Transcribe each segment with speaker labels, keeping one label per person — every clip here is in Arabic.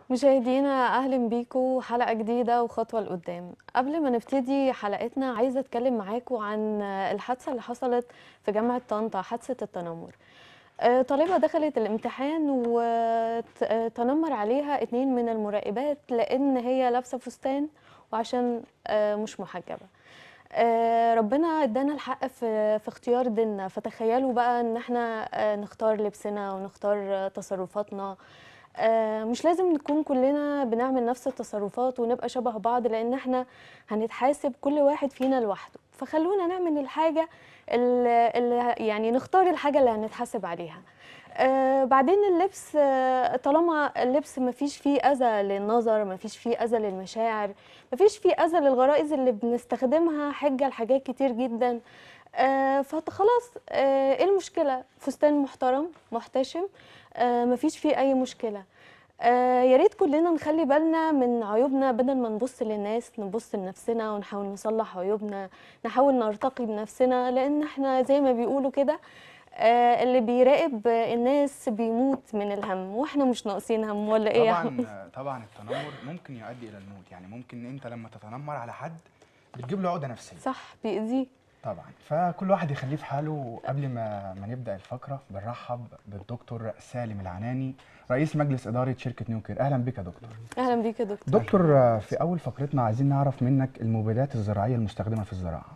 Speaker 1: مشاهدينا أهلا بيكم حلقة جديدة وخطوة لقدام. قبل ما نبتدي حلقتنا عايزة أتكلم معاكم عن الحادثة اللي حصلت في جامعة طنطا، حادثة التنمر. طالبة دخلت الامتحان وتنمر عليها 2 من المراقبات لأن هي لابسة فستان وعشان مش محجبة. ربنا ادانا الحق في اختيار ديننا، فتخيلوا بقى ان احنا نختار لبسنا ونختار تصرفاتنا. مش لازم نكون كلنا بنعمل نفس التصرفات ونبقى شبه بعض، لان احنا هنتحاسب كل واحد فينا لوحده. فخلونا نعمل الحاجة اللي يعني نختار الحاجة اللي هنتحاسب عليها. بعدين اللبس، طالما اللبس مفيش فيه أذى للنظر، مفيش فيه أذى للمشاعر، مفيش فيه أذى للغرائز اللي بنستخدمها حجة لحاجات كتير جدا، فخلاص، ايه المشكلة؟ فستان محترم محتشم، مفيش فيه أي مشكلة. يا ريت كلنا نخلي بالنا من عيوبنا، بدل ما نبص للناس نبص لنفسنا ونحاول نصلح عيوبنا، نحاول نرتقي بنفسنا، لأن احنا زي ما بيقولوا كده، اللي بيراقب الناس بيموت من الهم، واحنا مش ناقصين هم، ولا ايه يا احمد؟
Speaker 2: طبعا التنمر ممكن يؤدي الى الموت، يعني ممكن انت لما تتنمر على حد بتجيب له عقده نفسيه.
Speaker 1: صح، بيأذيه.
Speaker 2: طبعا، فكل واحد يخليه في حاله. قبل ما نبدا الفقره بنرحب بالدكتور سالم العناني، رئيس مجلس اداره شركه نيوكير. اهلا بك يا دكتور.
Speaker 1: اهلا بيك يا دكتور.
Speaker 2: دكتور، في اول فقرتنا عايزين نعرف منك المبيدات الزراعيه المستخدمه في الزراعه.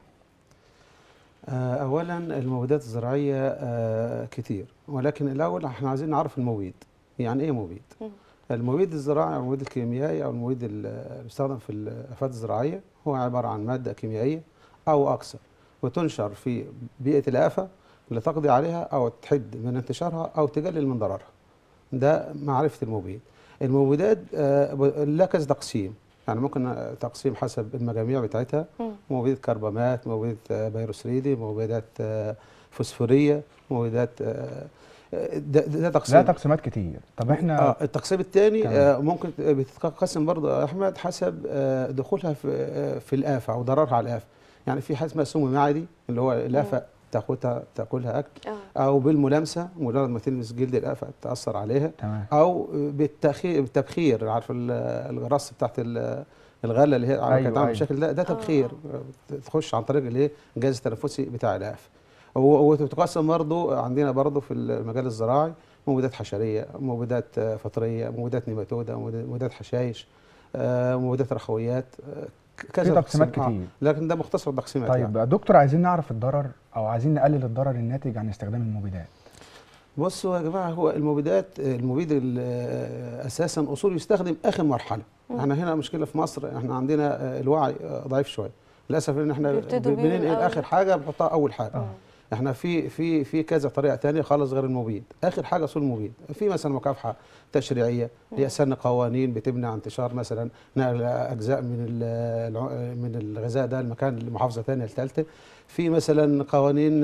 Speaker 3: اولا المبيدات الزراعيه كتير، ولكن الاول احنا عايزين نعرف المبيد. يعني ايه مبيد؟ المبيد الزراعي او المبيد الكيميائي او المبيد المستخدم في الافات الزراعيه هو عباره عن ماده كيميائيه او اكثر، وتنشر في بيئه الافه لتقضي عليها او تحد من انتشارها او تقلل من ضررها. ده معرفه المبيد. المبيدات لها كذا تقسيم، يعني ممكن تقسيم حسب المجاميع بتاعتها. مبيدات كربامات، مبيدات بيروسريدي، مبيدات فوسفوريه، مبيدات ده تقسيم.
Speaker 2: لا، تقسيمات كتير. طب احنا
Speaker 3: التقسيم الثاني ممكن بتتقسم برضه احمد حسب دخولها في الافه او ضررها على الافه. يعني في حاجه اسمها سم معدي اللي هو الافه تاكلها اكل، او بالملامسه مجرد ما تلمس جلد الافه تاثر عليها.
Speaker 2: تمام.
Speaker 3: او بالتبخير، عارف الرص بتاعت الغله اللي هي كانت عامله بالشكل ده تبخير. تخش عن طريق الايه الجهاز التنفسي بتاع الافه. وتقسم برضه عندنا برضه في المجال الزراعي مبيدات حشريه، مبيدات فطريه، مبيدات نيماتوده، مبيدات حشائش، مبيدات رخويات، كذا
Speaker 2: في تقسيمات كتير.
Speaker 3: لكن ده مختصر تقسيمات.
Speaker 2: طيب
Speaker 3: يعني
Speaker 2: دكتور، عايزين نعرف الضرر او عايزين نقلل الضرر الناتج عن استخدام المبيدات.
Speaker 3: بصوا يا جماعه، هو المبيد اساسا اصول يستخدم اخر مرحله. احنا هنا مشكله في مصر، احنا عندنا الوعي ضعيف شويه للاسف، ان احنا بننقل اخر حاجه بنحطها اول حاجه. احنا في كذا طريقه ثانيه خالص غير المبيد. اخر حاجه اصول المبيد. في مثلا مكافحه تشريعيه، هي سن قوانين بتمنع انتشار مثلا نقل اجزاء من الغذاء ده لمكان لمحافظه ثانيه لثالثه. في مثلا قوانين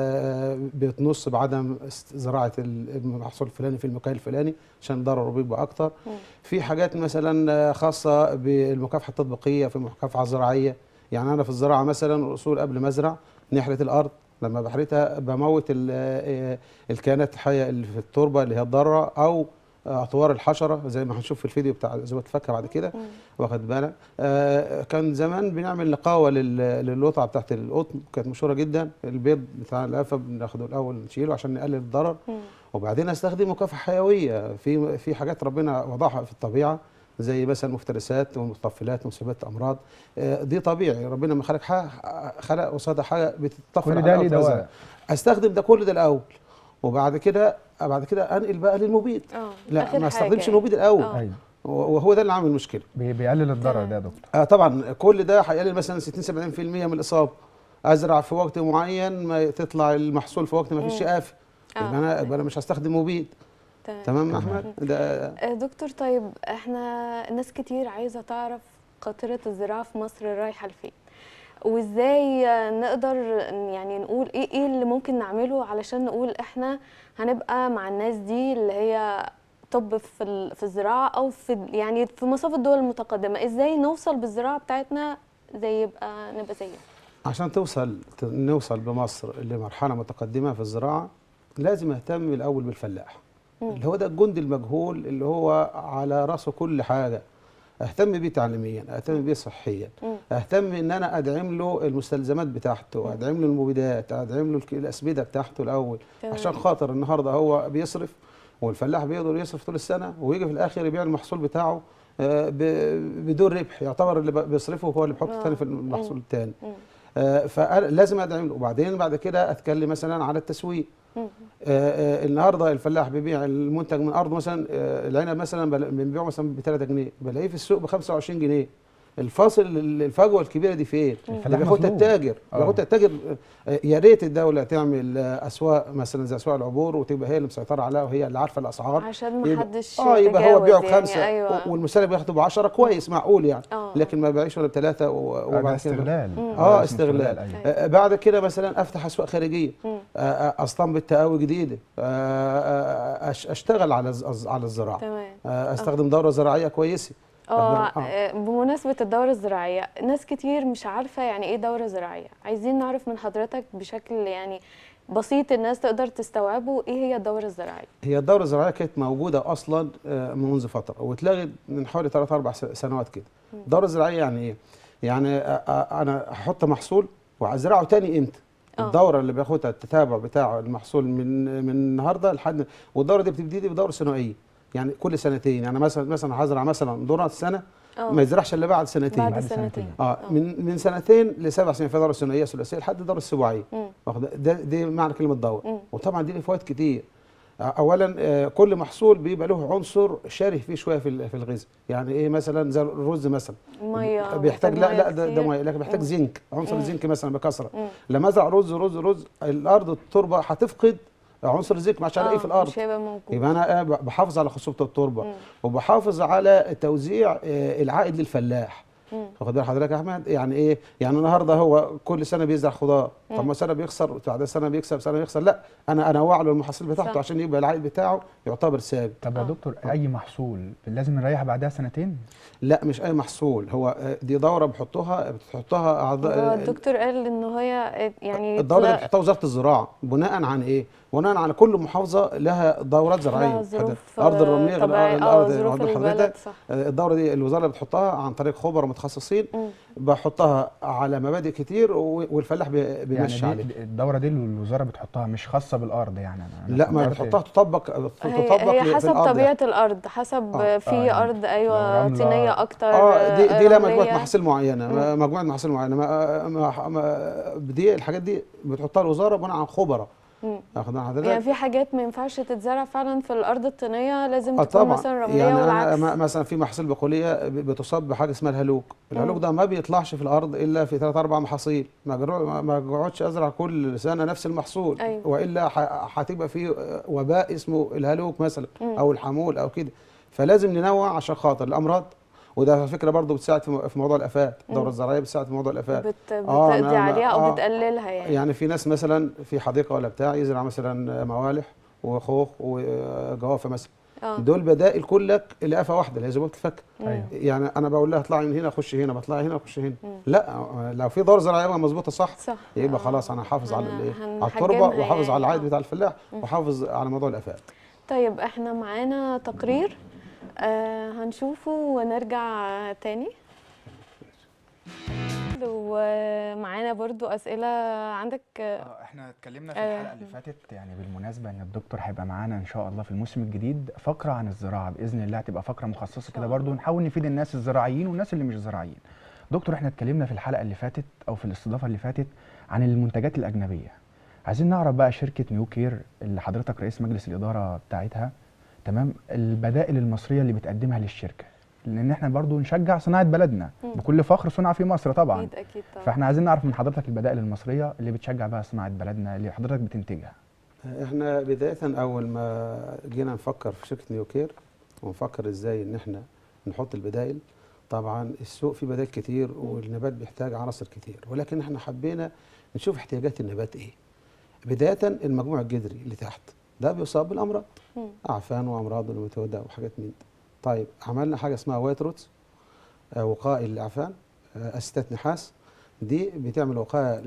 Speaker 3: بتنص بعدم زراعه المحصول الفلاني في المكان الفلاني عشان ضرره بيبقى اكتر. في حاجات مثلا خاصه بالمكافحه التطبيقيه في المكافحه الزراعيه. يعني انا في الزراعه مثلا الاصول قبل ما ازرع نحره الارض، لما بحرتها بموت الكائنات الحيه اللي في التربه اللي هي الضاره، او اطوار الحشره زي ما هنشوف في الفيديو بتاع زي ما الفاكهه بعد كده. واخد بالك؟ كان زمان بنعمل نقاوه للقطعه بتاعت القطن، كانت مشهوره جدا. البيض بتاع القفا بناخده الاول نشيله عشان نقلل الضرر، وبعدين استخدم مكافحه حيويه في حاجات ربنا وضعها في الطبيعه، زي مثلا المفترسات والمطفلات ومسببات امراض. دي طبيعي، ربنا ما خلق قصادها حاجه بتطفل
Speaker 2: كل
Speaker 3: على
Speaker 2: ده ليه دواء.
Speaker 3: استخدم ده كل ده الاول، وبعد كده انقل بقى للمبيد. لا، ما استخدمش المبيد الاول.
Speaker 2: ايوه،
Speaker 3: وهو ده اللي عامل مشكله.
Speaker 2: بيقلل الضرر ده يا دكتور.
Speaker 3: طبعا كل ده هيقلل مثلا 60 70% من الاصابه. ازرع في وقت معين ما تطلع المحصول في وقت ما فيش آفة، يبقى انا مش هستخدم مبيد. تمام يا احمد؟ ده
Speaker 1: دكتور، طيب احنا ناس كتير عايزه تعرف قاطره الزراعه في مصر رايحه لفين، وازاي نقدر يعني نقول ايه اللي ممكن نعمله علشان نقول احنا هنبقى مع الناس دي اللي هي طب في الزراعه، او يعني في مصاف الدول المتقدمه. ازاي نوصل بالزراعه بتاعتنا نبقى زيهم؟
Speaker 3: عشان نوصل بمصر لمرحله متقدمه في الزراعه، لازم اهتم الاول بالفلاح. اللي هو ده الجندي المجهول اللي هو على راسه كل حاجه. اهتم بيه تعليميا، اهتم بيه صحيا، اهتم ان انا ادعم له المستلزمات بتاعته، ادعم له المبيدات، ادعم له الاسمده بتاعته الاول، عشان خاطر النهارده هو بيصرف، والفلاح بيقدر يصرف طول السنه ويجي في الاخر يبيع المحصول بتاعه بدون ربح، يعتبر اللي بيصرفه هو اللي بيحط الثاني في المحصول الثاني. فلازم ادعم له. وبعدين بعد كده اتكلم مثلا على التسويق. النهارده الفلاح بيبيع المنتج من ارضه مثلا، العنب مثلا بنبيعه مثلا ب 3 جنيه، بلاقيه في السوق ب 25 جنيه. الفاصل الفجوه الكبيره دي فين؟ اللي بياخدها التاجر، بياخدها التاجر. يا ريت الدوله تعمل اسواق مثلا زي اسواق العبور، وتبقى هي اللي مسيطره عليها وهي اللي عارفه الاسعار،
Speaker 1: عشان ما حدش
Speaker 3: يبقى هو بيبيعه
Speaker 1: يعني
Speaker 3: ب5
Speaker 1: أيوة.
Speaker 3: والمستهلك بياخده ب10 كويس معقول يعني. لكن ما بيبيعش ولا ب3
Speaker 2: وبعد استغلال.
Speaker 3: استغلال. أيوة. بعد كده مثلا افتح اسواق خارجيه، استنبط تقاوي جديده، اشتغل على الزراعه، استخدم دوره زراعيه كويسه.
Speaker 1: بمناسبة الدورة الزراعية، ناس كتير مش عارفة يعني ايه دورة زراعية، عايزين نعرف من حضرتك بشكل يعني بسيط الناس تقدر تستوعبه ايه هي الدورة الزراعية.
Speaker 3: هي الدورة الزراعية كانت موجودة أصلا منذ فترة، واتلغت من حوالي 3-4 سنوات كده. الدورة الزراعية يعني ايه؟ يعني أنا هحط محصول وأزرعه تاني إمتى؟ الدورة اللي بياخدها التتابع بتاع المحصول من النهارده لحد، والدورة دي بتبتدي بدورة ثانوية، يعني كل سنتين. يعني مثلا هزرع مثلا ذره السنه، ما يزرعش الا بعد سنتين.
Speaker 1: بعد سنتين.
Speaker 3: من سنتين ل7 سنين في دوره ثنائيه ثلاثيه لحد الدوره السبوعيه. دي معنى كلمه دوره. وطبعا دي له فوائد كتير. اولا كل محصول بيبقى له عنصر شاره فيه شويه في الغذاء. يعني ايه؟ مثلا زي الرز مثلا
Speaker 1: ميه
Speaker 3: بيحتاج، لا ده ميه، لكن بيحتاج زنك، عنصر الزنك مثلا بكثره. لما ازرع رز الارض التربه هتفقد عنصر الزنك مش هلاقيه في الارض،
Speaker 1: مش هيبقى موجود.
Speaker 3: يبقى انا بحافظ على خصوبه التربه، وبحافظ على توزيع العائد للفلاح. واخد بال حضرتك يا احمد؟ يعني ايه؟ يعني النهارده هو كل سنه بيزرع خضار، طب ما سنه بيخسر، بعد سنه بيكسب، سنه بيخسر، لا انا انوع له المحاصيل بتاعته عشان يبقى العائد بتاعه يعتبر ثابت.
Speaker 2: طب يا دكتور اي محصول لازم نريح بعدها سنتين؟
Speaker 3: لا مش اي محصول، هو دي دوره بتحطها اعضاء.
Speaker 1: الدكتور قال ان هي يعني
Speaker 3: الدوره اللي بتحطها وزاره الزراعه بناء عن ايه؟ بناء على كل محافظه لها دورات زراعيه. الارض الرمليه غير الارض حضرتك. الدوره دي الوزاره اللي بتحطها عن طريق خبراء متخصصين، بحطها على مبادئ كتير والفلاح بيمشي
Speaker 2: يعني عليها. الدوره دي اللي الوزاره بتحطها مش خاصه بالارض يعني؟
Speaker 3: لا ما بتحطها تطبق
Speaker 1: هي حسب طبيعه الارض، حسب في ارض ايوه طينيه اكتر.
Speaker 3: دي لها مجموعه محاصيل معينه، مجموعه محاصيل معينه. دي الحاجات دي بتحطها الوزاره بناء عن خبراء.
Speaker 1: يعني في حاجات ما ينفعش تتزرع فعلا في الارض الطينيه، لازم تكون مثلا رمليه
Speaker 3: يعني
Speaker 1: والعكس.
Speaker 3: مثلا في محاصيل بقوليه بتصاب بحاجه اسمها الهلوك. الهلوك ده ما بيطلعش في الارض الا في 3-4 محاصيل. ما اقعدش ازرع كل سنه نفس المحصول. أيوة. والا هتبقى في وباء اسمه الهلوك مثلا او الحمول او كده. فلازم ننوع عشان خاطر الامراض. وده على فكره برضه بتساعد في موضوع الافات. الدوره الزراعيه بتساعد في موضوع الافات،
Speaker 1: بتقضي عليها او بتقللها
Speaker 3: يعني في ناس مثلا في حديقه ولا بتاع يزرع مثلا موالح وخوخ وجوافه مثلا. دول بدائل كلك لآفة واحده اللي هي ذبابه الفك. يعني انا بقول لها اطلعي من هنا خشي هنا، بطلعي هنا خشي هنا. لا لو في دوره زراعيه مظبوطه صح يبقى خلاص انا حافظ على على التربه وحافظ على العائد بتاع الفلاح وحافظ على موضوع الافات.
Speaker 1: طيب احنا معانا تقرير هنشوفه ونرجع تاني. ومعانا برضو أسئلة عندك.
Speaker 2: احنا اتكلمنا في الحلقة اللي فاتت يعني بالمناسبة ان الدكتور هيبقى معانا ان شاء الله في الموسم الجديد فقرة عن الزراعة بإذن الله، هتبقى فقرة مخصصة كده برضو نحاول نفيد الناس الزراعيين والناس اللي مش زراعيين. دكتور احنا اتكلمنا في الحلقة اللي فاتت او في الاستضافة اللي فاتت عن المنتجات الأجنبية. عايزين نعرف بقى شركة نيو كير اللي حضرتك رئيس مجلس الإدارة بتاعتها، تمام، البدائل المصرية اللي بتقدمها للشركة، لان احنا برضو نشجع صناعه بلدنا بكل فخر، صنع في مصر طبعا.
Speaker 1: اكيد طبعا.
Speaker 2: فاحنا عايزين نعرف من حضرتك البدائل المصريه اللي بتشجع بها صناعه بلدنا اللي حضرتك بتنتجها.
Speaker 3: احنا بدايه اول ما جينا نفكر في شركه نيو كير ونفكر ازاي ان احنا نحط البدائل، طبعا السوق فيه بدائل كتير والنبات بيحتاج عناصر كتير، ولكن احنا حبينا نشوف احتياجات النبات ايه. بدايه المجموع الجذري اللي تحت ده بيصاب بالامراض، اعفان وامراض ونماتوده وحاجات من ده. طيب عملنا حاجه اسمها وايت روتس، وقائي للاعفان، اسيتات نحاس. دي بتعمل وقايه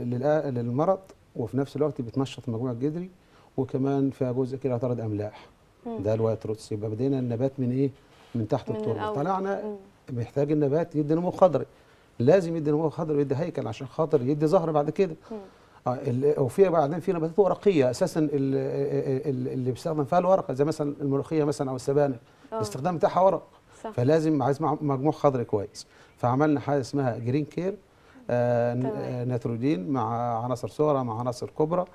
Speaker 3: للمرض وفي نفس الوقت بتنشط المجموع الجذري، وكمان فيها جزء كده طرد املاح. ده الوايت روتس. يبقى بدينا النبات من ايه؟ من تحت
Speaker 1: من
Speaker 3: التربه.
Speaker 1: الأول.
Speaker 3: طلعنا محتاج النبات يدي نمو خضري، لازم يدي نمو خضري ويدي هيكل عشان خاطر يدي زهر بعد كده. وفي بعدين في نباتات ورقيه اساسا اللي بيستخدم فيها الورقه، زي مثلا الملوخيه مثلا او السبانخ، الاستخدام بتاعها ورق.
Speaker 1: صح.
Speaker 3: فلازم عايز مجموع خضري كويس. فعملنا حاجه اسمها جرين كير، نيتروجين مع عناصر صغرى مع عناصر كبرى،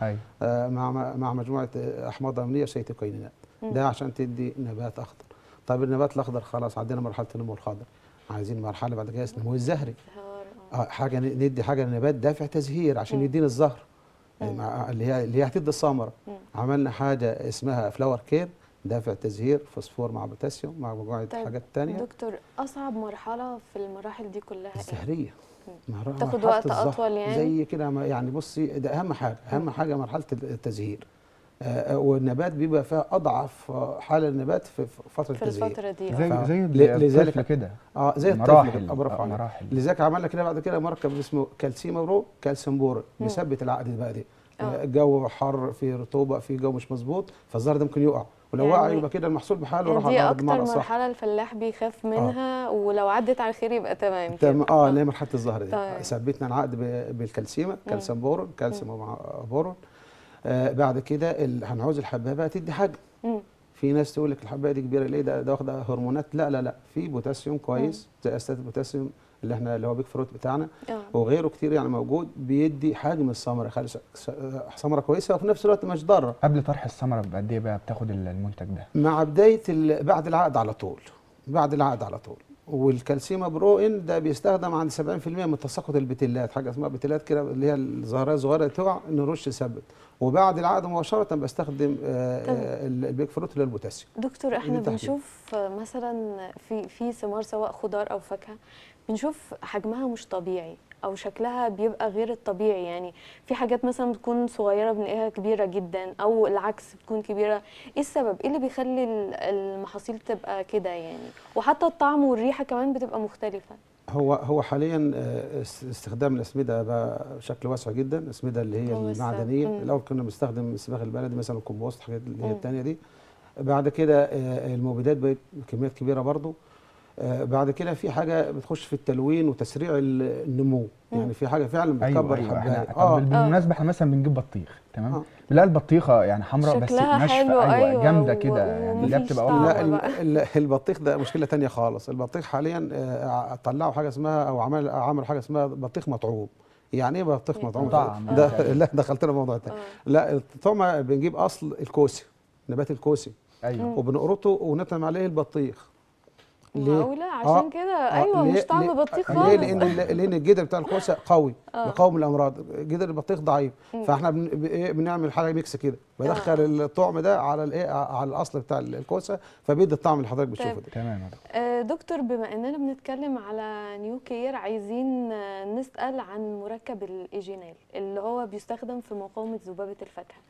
Speaker 3: مع مجموعه احماض امينيه وسيتوكينات، ده عشان تدي نبات اخضر. طيب النبات الاخضر خلاص عدينا مرحله النمو الخضري، عايزين مرحله بعد كده النمو الزهري. حاجه ندي حاجه للنبات دافع تزهير عشان يدينا الزهر، اللي هي هتدي الثمره. عملنا حاجه اسمها فلاور كير، دافع تزهير، فوسفور مع بوتاسيوم مع مجموعه حاجات ثانيه.
Speaker 1: دكتور، اصعب مرحله في المراحل دي كلها
Speaker 3: الزهريه،
Speaker 1: تاخد وقت اطول يعني؟
Speaker 3: زي كده يعني. بصي ده اهم حاجه، اهم حاجه مرحله التزهير. والنبات بيبقى فيها اضعف حاله النبات في فتره التزهير،
Speaker 1: في الفتره دي.
Speaker 2: زي الطفل كده.
Speaker 3: زي
Speaker 2: مراحل
Speaker 3: مراحل. لذلك عملنا كده بعد كده مركب اسمه كالسيوم برو كالسيوم بورو، بيثبت العقد بقى دي. الجو حر، في رطوبه، في جو مش مظبوط، فالزهر ده ممكن يقع، ولو
Speaker 1: يعني
Speaker 3: وقع يبقى كده المحصول بحاله وراح
Speaker 1: دي اكتر مرحله الفلاح بيخاف منها، ولو عدت على خير يبقى تمام كده.
Speaker 3: اللي هي مرحله الزهر دي. ثبتنا العقد بالكالسيوم، كالسيوم بورون، كالسيوم مع بورون. بعد كده هنعوز الحبايه بقى تدي حجم. في ناس تقول لك الحبايه دي كبيره ليه، ده واخده هرمونات. لا لا لا، في بوتاسيوم كويس زي استات البوتاسيوم اللي هو بيك فروت بتاعنا، وغيره كتير يعني موجود، بيدي حجم الثمره، يخلي ثمره كويسه وفي نفس الوقت مش ضاره.
Speaker 2: قبل طرح الثمره بقد ايه بقى بتاخد المنتج ده؟
Speaker 3: مع بدايه بعد العقد على طول، بعد العقد على طول. والكالسيوم بروين ده بيستخدم عند 70% من تساقط البتلات، حاجه اسمها بتلات كده اللي هي الزهراء الصغيره تقع نرش ثبت. وبعد العقد مباشره بستخدم البيك فروت اللي هو البوتاسيوم.
Speaker 1: دكتور، احنا بنشوف مثلا في ثمار سواء خضار او فاكهه، بنشوف حجمها مش طبيعي او شكلها بيبقى غير الطبيعي. يعني في حاجات مثلا بتكون صغيره بنلاقيها كبيره جدا، او العكس بتكون كبيره. ايه السبب؟ ايه اللي بيخلي المحاصيل تبقى كده يعني؟ وحتى الطعم والريحه كمان بتبقى مختلفه.
Speaker 3: هو حاليا استخدام الاسمده بقى بشكل واسع جدا، الاسمده اللي هي المعدنيه. الاول كنا بنستخدم السباغ البلدي مثلا، الكومبوست، الحاجات اللي هي الثانيه دي. بعد كده المبيدات بقت بكميات كبيره برضو. بعد كده في حاجه بتخش في التلوين وتسريع النمو، يعني في حاجه فعلا بتكبر الحبايه.
Speaker 2: بالمناسبه احنا مثلا بنجيب بطيخ، تمام؟ لا البطيخه يعني حمراء بس ناشفه، جامده كده يعني، لا بتبقى
Speaker 3: لا البطيخ ده مشكله ثانيه خالص. البطيخ حاليا طلعوا حاجه اسمها، او عملوا حاجه اسمها بطيخ مطعوم. يعني ايه بطيخ مطعوم؟ ده لا دخلتنا في موضوع ثاني. لا الطعمه بنجيب اصل الكوسي، نبات الكوسي، وبنقرطه ونطعم عليه البطيخ.
Speaker 1: معقولة؟ عشان كده ايوه مش طعم بطيخ خالص.
Speaker 3: لان الجدر بتاع الكوسه قوي بيقاوم الامراض، جدر البطيخ ضعيف. فاحنا بنعمل حاجه ميكس كده، بدخل الطعم ده على على الاصل بتاع الكوسه، فبيدي الطعم اللي حضرتك بتشوفه ده.
Speaker 2: تمام.
Speaker 1: دكتور، بما اننا بنتكلم على نيو كير، عايزين نسال عن مركب الايجينال اللي هو بيستخدم في مقاومه ذبابه الفاكهه.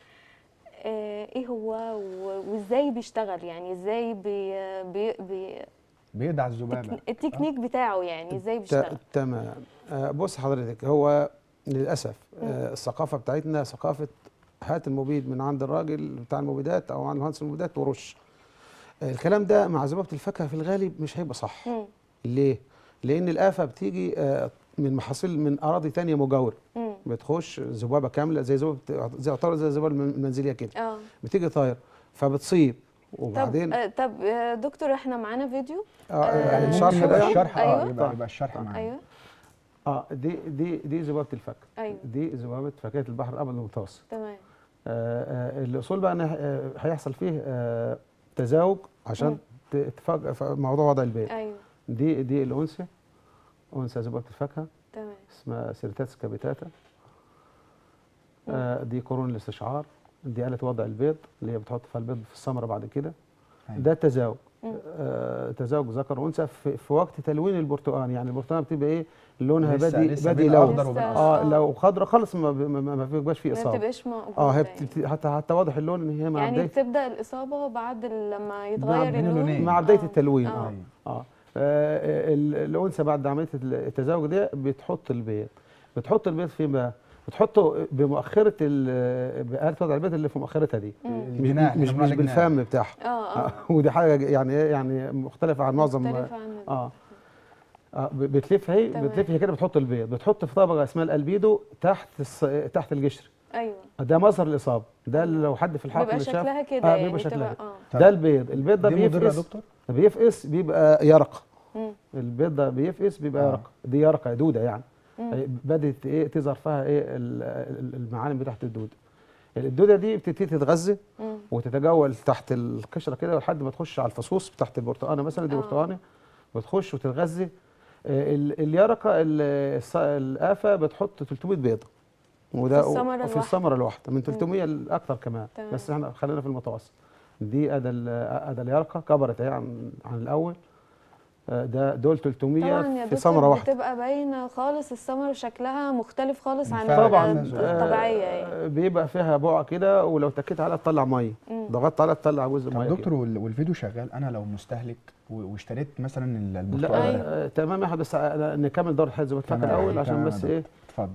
Speaker 1: ايه هو وازاي بيشتغل؟ يعني ازاي
Speaker 2: بيدع الذبابه،
Speaker 1: التكنيك بتاعه يعني ازاي بيشتغل؟
Speaker 3: تمام. بص حضرتك، هو للاسف الثقافه بتاعتنا ثقافه هات المبيد من عند الراجل بتاع المبيدات او عند مهندس المبيدات ورش. الكلام ده مع ذبابه الفاكهه في الغالب مش هيبقى صح. ليه؟ لان الافه بتيجي من محاصيل من اراضي ثانيه مجاوره، بتخش ذبابه كامله زي ذبابه الذبابه المنزليه كده، بتيجي طاير فبتصيب. وبعدين
Speaker 1: طب دكتور، احنا معانا فيديو
Speaker 2: الشرح ده. الشرح يبقى الشرح معانا.
Speaker 1: ايوه.
Speaker 3: دي ذبابه الفاكهه.
Speaker 1: ايوه.
Speaker 3: دي ذبابه فاكهه البحر الابيض المتوسط.
Speaker 1: تمام.
Speaker 3: الاصول بقى ان هيحصل فيه تزاوج عشان تفاجئ في موضوع وضع البيض.
Speaker 1: ايوه.
Speaker 3: دي الانثى، انثى ذبابه الفاكهه.
Speaker 1: تمام.
Speaker 3: اسمها سيرتاتس كابيتاتا. دي قرون الاستشعار. دي آلة وضع البيض اللي هي بتحط فيها البيض في الثمره بعد كده. ده تزاوج. تزاوج ذكر وانثى في وقت تلوين البرتقال. يعني البرتقال بتبقى ايه؟ لونها بادي لون. لو خضرا خالص ما بيبقاش فيه اصابه.
Speaker 1: ما بتبقاش موجوده.
Speaker 3: حتى واضح اللون ان هي مع
Speaker 1: يعني
Speaker 3: بدايه،
Speaker 1: بتبدا الاصابه بعد لما يتغير اللون
Speaker 3: مع بدايه التلوين. الانثى بعد عمليه التزاوج دي بتحط البيض. بتحط البيض فين بقى؟ بتحطه بمؤخره بآلة وضع البيض اللي في مؤخرتها دي،
Speaker 2: الجناح
Speaker 3: مش بالفم بتاعها. ودي حاجه يعني مختلفه عن معظم بتلف هي كده، بتحط البيض، بتحط في طبقه اسمها الالبيدو تحت الجشر.
Speaker 1: ايوه
Speaker 3: ده مظهر الاصابه، ده لو حد في الحقل
Speaker 1: بيبقى
Speaker 3: شاف
Speaker 1: شكلها كده يعني
Speaker 3: بيبقى شكلها
Speaker 1: ده
Speaker 3: ده البيض ده
Speaker 2: بيفقس.
Speaker 3: بيفقس بيبقى يرقه. البيض ده بيفقس بيبقى يرقه، دي يرقه دوده يعني. بدات تظهر فيها المعالم بتاعت الدوده دي بتبتدي تتغذى وتتجول تحت القشره كده لحد ما تخش على الفصوص بتاعت البرتقانه مثلا، دي برتقانه بتخش وتتغذى. اليرقه الآفة بتحط 300 بيضه، وده في الثمره الواحده من 300 لاكثر كمان. بس احنا خلينا في المتوسط. دي ادى اليرقه كبرت اهي عن الاول. دول 300 في ثمره واحده.
Speaker 1: بتبقى باينه خالص الثمره، شكلها مختلف خالص عن
Speaker 3: طبعا
Speaker 1: الطبيعيه يعني.
Speaker 3: بيبقى فيها بقعه كده، ولو تكيت عليها تطلع ميه، ضغطت عليها تطلع جزء ميه.
Speaker 2: دكتور والفيديو شغال، انا لو مستهلك واشتريت مثلا البرتقال
Speaker 3: لا تمام يا احمد، بس نكمل دور الحياه زي ما اتفقنا الاول عشان بس ايه.
Speaker 2: اتفضل.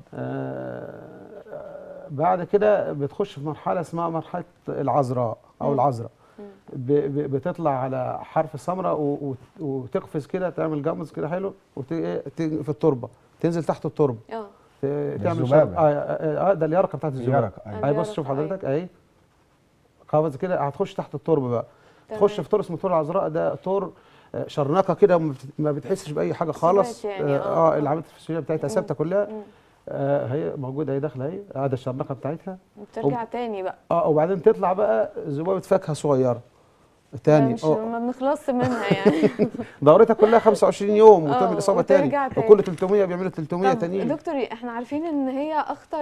Speaker 3: بعد كده بتخش في مرحله اسمها مرحله العذراء او العذراء. بتطلع على حرف السمراء وتقفز كده، تعمل جمز كده حلو في التربه، تنزل تحت التربه تعمل ده اليرقه بتاعت الذبابه. اهي بص شوف حضرتك اهي قفز كده، هتخش تحت التربه بقى. تخش في طور اسمه طور العذراء، ده طور شرنقه كده ما بتحسش باي حاجه خالص.
Speaker 1: يعني
Speaker 3: العمليات الفسيوليه بتاعتها ثابته كلها. هي موجوده، هي داخله اهي، ده الشرنقه بتاعتها.
Speaker 1: بترجع تاني بقى
Speaker 3: وبعدين تطلع بقى ذبابه فاكهه صغيره تاني،
Speaker 1: ما بنخلصش منها يعني.
Speaker 3: دورتها كلها 25 يوم وتعمل اصابه تاني، وكل 300 بيعملوا 300 تانيين.
Speaker 1: دكتور احنا عارفين ان هي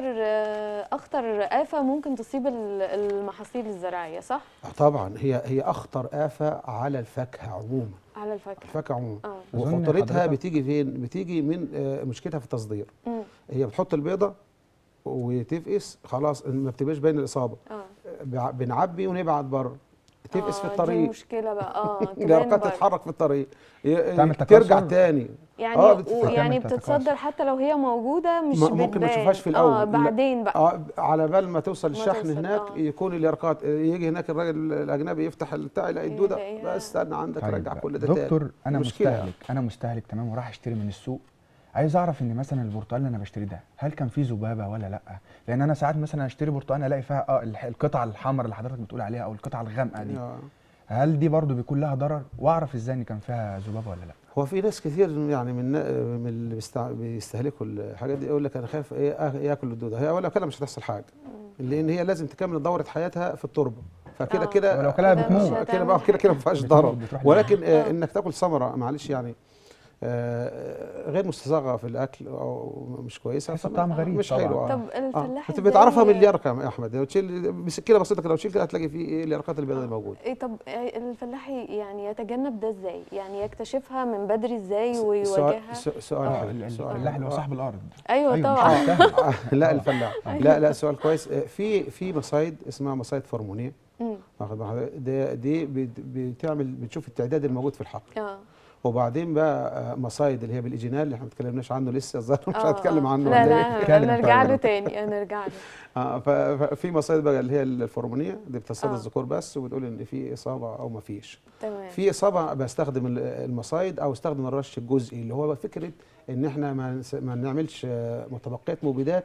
Speaker 1: اخطر آفة ممكن تصيب المحاصيل الزراعيه، صح؟
Speaker 3: طبعا هي اخطر آفة على الفاكهه عموما.
Speaker 1: على الفاكهه
Speaker 3: عموما. وخطورتها بتيجي فين؟ بتيجي من مشكلتها في التصدير. هي بتحط البيضه وتفقس، خلاص ما بتبقاش باين الاصابه. بنعبي ونبعت بره، تفقس في الطريق.
Speaker 1: دي مشكله بقى.
Speaker 3: اليرقات تتحرك في الطريق، ترجع تاني
Speaker 1: يعني يعني بتتصدر حتى لو هي موجوده مش
Speaker 3: ممكن ما تشوفهاش في الاول.
Speaker 1: بعدين بقى
Speaker 3: على بال ما توصل الشحن هناك يكون اليرقات، يجي هناك الراجل الاجنبي يفتح البتاع يلاقي الدوده، بس استنى عندك رجع كل ده تاني.
Speaker 2: دكتور انا مستهلك تمام، وراح اشتري من السوق، عايز اعرف ان مثلا البرتقال اللي انا بشتريه ده هل كان فيه ذبابه ولا لا؟ لان انا ساعات مثلا اشتري برتقال الاقي فيها القطعه الحمراء اللي حضرتك بتقول عليها او القطعه الغامقه دي. هل دي برضو بيكون لها ضرر؟ واعرف ازاي ان كان فيها ذبابه ولا لا؟
Speaker 3: هو في ناس كتير يعني من اللي بيستهلكوا الحاجات دي يقول لك انا خايف ياكل الدوده. هي ولا كده مش هتحصل حاجه، لان هي لازم تكمل دوره حياتها في التربه، فكده كده
Speaker 2: ولو كلها بتموت
Speaker 3: كده ما فيهاش ضرر. ولكن انك تاكل ثمره معلش يعني غير مستساغه في الاكل او مش كويسه،
Speaker 2: طعم غريب
Speaker 3: مش حلو.
Speaker 1: طب الفلاح
Speaker 3: بتعرفها من اليرقه يا احمد، لو تشيل بسكينه بسيطه كده، لو تشيل كده هتلاقي فيه اليرقات البيضاء الموجوده.
Speaker 1: طب الفلاح يعني يتجنب ده ازاي؟ يعني يكتشفها من بدري ازاي ويواجهها؟
Speaker 3: سؤال
Speaker 2: الفلاح اللي هو صاحب الارض.
Speaker 1: ايوه طبعا.
Speaker 3: لا الفلاح. لا سؤال كويس. في مصايد اسمها مصايد فورمونيه، دي بتشوف التعداد الموجود في الحقل. وبعدين بقى مصايد اللي هي بالايجينال اللي احنا ما اتكلمناش عنه لسه، الظاهر مش هنتكلم عنه.
Speaker 1: لا نرجع له تاني، نرجع له.
Speaker 3: ففي مصايد بقى اللي هي الفورمونيه، دي بتصطاد الذكور بس، وبتقول ان في اصابه او ما فيش.
Speaker 1: تمام.
Speaker 3: في اصابه بستخدم المصايد او استخدم الرش الجزئي، اللي هو فكره ان احنا ما نعملش متبقيات مبيدات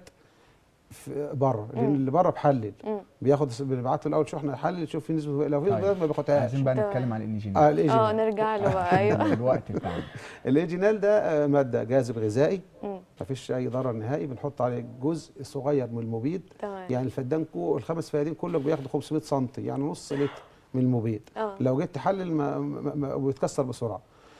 Speaker 3: بره، لان اللي بره بحلل بياخد، بنبعت له الاول شحنه يحلل يشوف في نسبه، لو في نسبه ما بياخدهاش.
Speaker 2: عايزين بقى نتكلم عن الايجينال.
Speaker 1: نرجع له بقى. ايوه
Speaker 2: الوقت بتاعنا.
Speaker 3: الايجينال ده ماده جاذب غذائي، ما فيش اي ضرر نهائي، بنحط عليه جزء صغير من المبيد. يعني الفدان الخمس فدادين كله بياخدوا 500 سم، يعني نص لتر من المبيد. لو جيت تحلل بيتكسر بسرعه.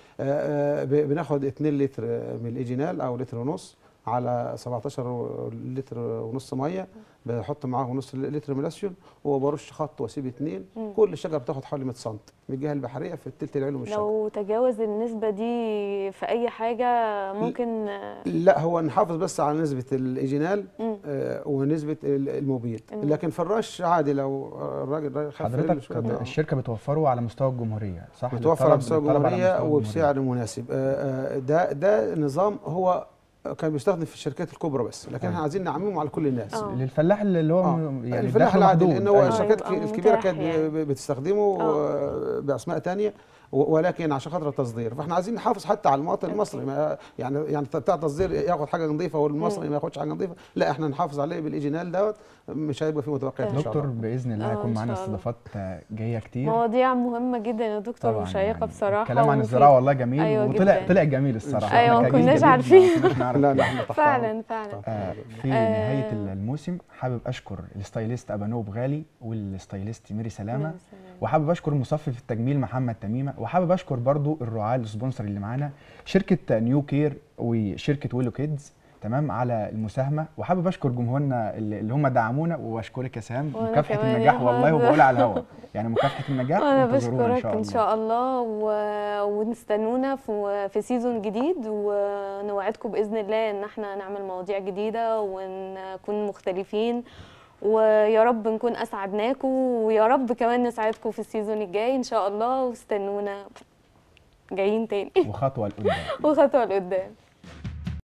Speaker 3: بناخد 2 لتر من الايجينال او لتر ونص على 17 لتر ونص ميه، بحط معاه نص لتر ملاسيون، وبرش خط واسيب 2. كل شجره بتاخد حوالي 100 سم من الجهه البحريه في الثلث العلوي من الشجره.
Speaker 1: لو تجاوز النسبه دي في اي حاجه ممكن
Speaker 3: لا، هو نحافظ بس على نسبه الايجينال ونسبه المبيد، لكن في الرش عادي لو الراجل
Speaker 2: حضرتك الشركه بتوفره على مستوى الجمهوريه، صح؟
Speaker 3: بتوفر على مستوى الجمهوريه وبسعر مناسب. ده نظام هو كان بيستخدم في الشركات الكبرى بس، لكن احنا عايزين نعممه على كل الناس.
Speaker 2: للفلاح اللي هو يعني
Speaker 3: الفلاح العادي، لان هو الشركات
Speaker 1: يبقى
Speaker 3: الكبيره
Speaker 1: متاح
Speaker 3: كانت
Speaker 1: يعني.
Speaker 3: بتستخدمه باسماء تانية، ولكن عشان خاطر التصدير، فاحنا عايزين نحافظ حتى على المواطن المصري. يعني بتاع تصدير ياخد حاجه نظيفه والمصري ما ياخدش حاجه نظيفه، لا احنا نحافظ عليه بالاوريجينال دوت، مش هيبقى فيه متبقيات ان شاء
Speaker 2: دكتور
Speaker 3: الله.
Speaker 2: باذن الله هيكون
Speaker 1: إن
Speaker 2: معانا
Speaker 1: شاء الله.
Speaker 2: استضافات جايه كتير.
Speaker 1: مواضيع مهمة جدا يا دكتور
Speaker 2: طبعا
Speaker 1: وشيقة
Speaker 2: يعني
Speaker 1: بصراحة
Speaker 2: الكلام عن
Speaker 1: ومفيدة.
Speaker 2: الزراعه والله جميل،
Speaker 1: أيوة
Speaker 2: وطلع
Speaker 1: جداً.
Speaker 2: جميل الصراحه.
Speaker 1: أيوة،
Speaker 2: إحنا
Speaker 1: ما كناش
Speaker 2: كجيل جديد
Speaker 1: عارفين.
Speaker 2: ما كناش نعرف
Speaker 3: لا
Speaker 2: كده.
Speaker 3: احنا تحت
Speaker 1: فعلا فعلا.
Speaker 2: في نهايه الموسم حابب اشكر الستايليست ابانوب غالي والستايليست ميري سلامه، وحابب اشكر مصفف التجميل محمد تميمه، وحابب اشكر برضو الرعاة السبونسر اللي معانا شركه نيو كير وشركه ويلو كيدز تمام على المساهمه، وحابب اشكر جمهورنا اللي هم دعمونا، واشكرك يا سهام مكافحه النجاح والله، وبقول على الهوا يعني مكافحه النجاح.
Speaker 1: انا
Speaker 2: وانتظرونا
Speaker 1: بشكرك ان شاء الله ونستنونا في سيزون جديد، ونوعدكم باذن الله ان احنا نعمل مواضيع جديده ونكون مختلفين، ويا رب نكون اسعدناكم، ويا رب كمان نسعدكم في السيزون الجاي ان شاء الله، واستنونا جايين تاني
Speaker 2: وخطوه لقدام.
Speaker 1: وخطوه لقدام.